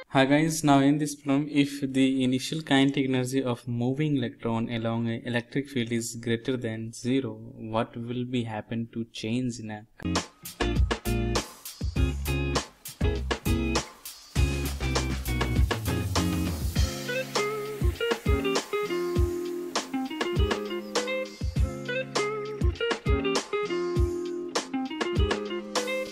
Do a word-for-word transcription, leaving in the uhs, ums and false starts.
Hi guys, now in this problem, if the initial kinetic energy of moving electron along an electric field is greater than zero, what will be happen to change in a